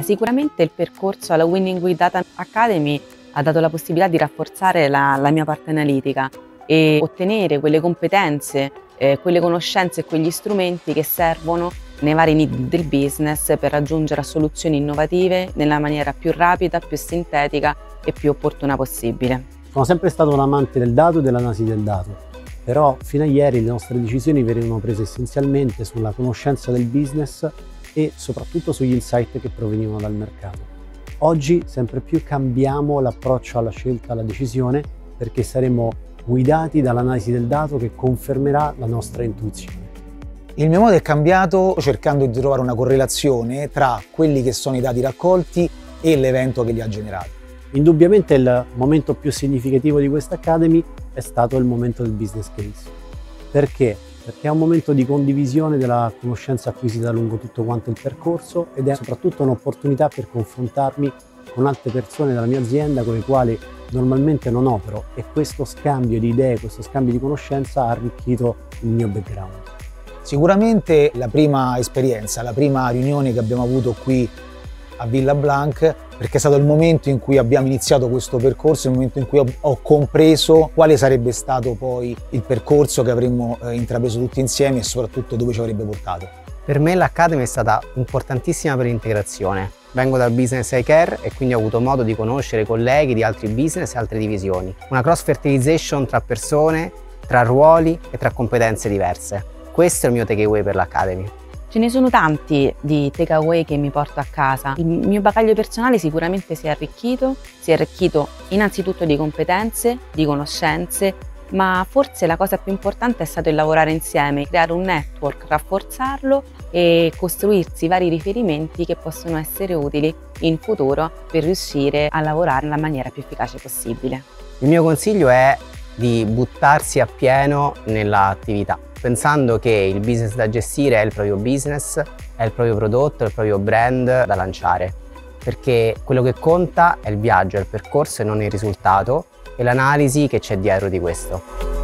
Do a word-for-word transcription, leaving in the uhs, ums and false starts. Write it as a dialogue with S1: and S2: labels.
S1: Sicuramente il percorso alla Winning with Data Academy ha dato la possibilità di rafforzare la, la mia parte analitica e ottenere quelle competenze, eh, quelle conoscenze e quegli strumenti che servono nei vari need del business per raggiungere soluzioni innovative nella maniera più rapida, più sintetica e più opportuna possibile.
S2: Sono sempre stato un amante del dato e dell'analisi del dato, però fino a ieri le nostre decisioni venivano prese essenzialmente sulla conoscenza del business e soprattutto sugli insight che provenivano dal mercato. Oggi sempre più cambiamo l'approccio alla scelta, alla decisione, perché saremo guidati dall'analisi del dato che confermerà la nostra intuizione.
S3: Il mio modo è cambiato cercando di trovare una correlazione tra quelli che sono i dati raccolti e l'evento che li ha generati.
S2: Indubbiamente il momento più significativo di questa Academy è stato il momento del business case. Perché? Perché è un momento di condivisione della conoscenza acquisita lungo tutto quanto il percorso ed è soprattutto un'opportunità per confrontarmi con altre persone della mia azienda con le quali normalmente non opero, e questo scambio di idee, questo scambio di conoscenza ha arricchito il mio background.
S3: Sicuramente la prima esperienza, la prima riunione che abbiamo avuto qui a Villa Blanc, perché è stato il momento in cui abbiamo iniziato questo percorso, il momento in cui ho, ho compreso quale sarebbe stato poi il percorso che avremmo eh, intrapreso tutti insieme e soprattutto dove ci avrebbe portato.
S4: Per me l'Academy è stata importantissima per l'integrazione. Vengo dal business eye care e quindi ho avuto modo di conoscere colleghi di altri business e altre divisioni. Una cross fertilization tra persone, tra ruoli e tra competenze diverse. Questo è il mio takeaway per l'Academy.
S1: Ce ne sono tanti di takeaway che mi porto a casa. Il mio bagaglio personale sicuramente si è arricchito, si è arricchito innanzitutto di competenze, di conoscenze, ma forse la cosa più importante è stato il lavorare insieme, creare un network, rafforzarlo e costruirsi vari riferimenti che possono essere utili in futuro per riuscire a lavorare nella maniera più efficace possibile.
S4: Il mio consiglio è di buttarsi appieno nell'attività, pensando che il business da gestire è il proprio business, è il proprio prodotto, è il proprio brand da lanciare, perché quello che conta è il viaggio, è il percorso e non il risultato e l'analisi che c'è dietro di questo.